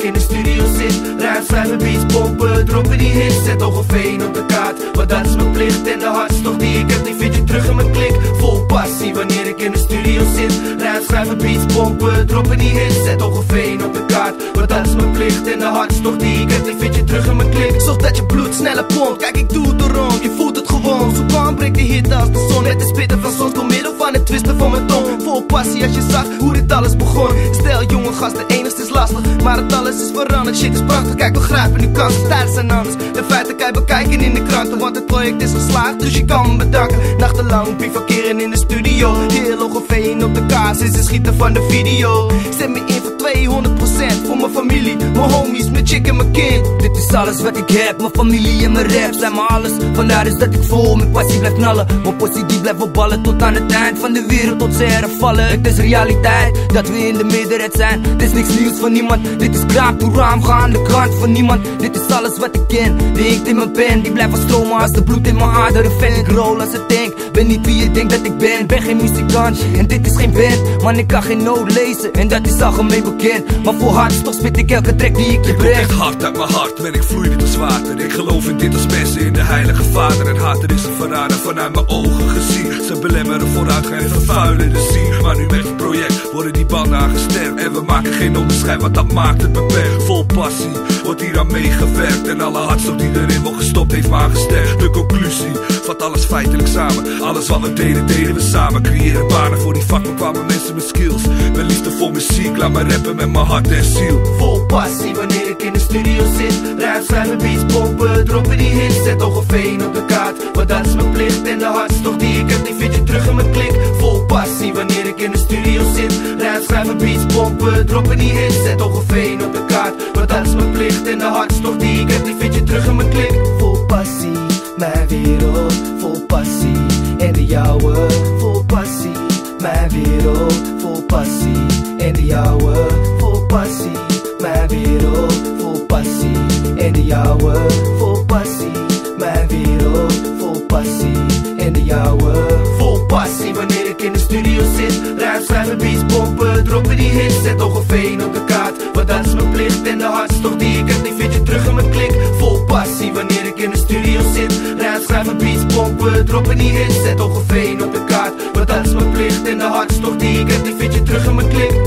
ik in de studio zit. Ruim schrijven, beats, pompen, droppen die hits. Zet Oogeveen op de kaart, want dat is mijn plicht. En de hartstocht die ik heb, die vind je terug in mijn klik. Vol passie wanneer ik in de studio zit. Ruim schrijven, beats, pompen, droppen die hits. Zet Oogeveen op de kaart, want dat is mijn plicht. En de hartstocht die ik heb, die vind je terug in mijn klik. Zorg dat je bloed sneller pompt, kijk ik doe het erom. Je voelt het gewoon, zo kan breekt de hit als de zon. Het is spitten van soms door middel van het twisten van mijn tong. Vol passie als je zag hoe dit alles begon. Stel jonge gasten, enigszins lastig, maar het alles is veranderd. Shit is prachtig, kijk we grijpen nu kansen, tijden zijn anders. De feiten kan je bekijken in de kranten, want het project is geslaagd, dus je kan me bedanken. Nachtenlang bivakeren in de studio, heel Oogeveen op de kaart sinds het schieten van de video. Zet me in voor 200% voor mijn familie, mijn homies, mijn chick en mijn kind. Dit is alles wat ik heb, mijn familie en mijn rap zijn mijn alles. Vandaar is dat ik vol met passie blijf knallen. Mijn possie die blijft opballen tot aan het eind van de wereld, tot ze hervallen. Het is realiteit dat we in de meerderheid zijn. Dit is niks nieuws van niemand, dit is kraam to raam, ga aan de kant van niemand. Dit is alles wat ik ken, de inkt in mijn pen die blijft stromen als de bloed in mijn aderen. Fan ik roll als het tank, ben niet wie je denkt dat ik ben geen muzikant en dit is geen band. Man ik kan geen noot lezen en dat is algemeen bekend. Maar voor hartstocht spit ik elke track die ik je breng. Echt hard uit mijn hart, ben ik vloeiend als water. Ik geloof in dit als mensen, in de heilige vader. En hater is een verrader vanuit mijn ogen gezien. Ze belemmeren vooruitgang en vervuilen de zien. Maar nu met het project worden die banden aangesterkt. En we maken geen onderscheid, want dat maakt het beperkt. Vol passie wordt hier aan meegewerkt. En alle hartstocht die erin wordt gestopt heeft me aangesterkt. De conclusie vat alles feitelijk samen. Alles wat we deden, deden we samen. Creëren banen voor die vak, kwamen mensen met skills. Mijn liefde voor muziek, laat me rappen met mijn hart en ziel. Vol passie wanneer ik in de studio zit. Ruim schrijven, beats, pompen, droppen die hits. Zet Oogeveen op de kaart, want dat is mijn plicht. En de hartstocht die ik heb, die vind je terug in mijn klik. Vol passie wanneer ik in de studio zit. Ruim schrijven, beats, pompen, droppen die hits. Zet Oogeveen op de kaart, want dat is mijn plicht. En de hartstocht die ik heb, die vind je terug in mijn klik. Vol passie, mijn wereld, vol passie. En de jouwe, vol passie. Mijn wereld, vol passie. En de jouwe, vol passie. Mijn wereld, vol passie. En de jouwe, vol passie. Mijn wereld, vol passie. En de jouwe, vol passie wanneer ik in de studio zit. Ruim schrijven, beats, pompen, droppen die hits. Zet Oogeveen op de kaart, want dat is mijn plicht. En de hartstocht die ik heb, die vind je terug in mijn klik. Vol passie wanneer ik in de studio zit. Ruim schrijven, beats, pompen, droppen die hits. Zet Oogeveen op de kaart, want dat is mijn plicht. En de hartstocht die ik heb, die vind je terug in mijn klik.